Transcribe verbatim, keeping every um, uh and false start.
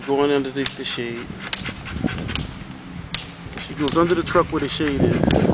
going underneath the shade. She goes under the truck where the shade is.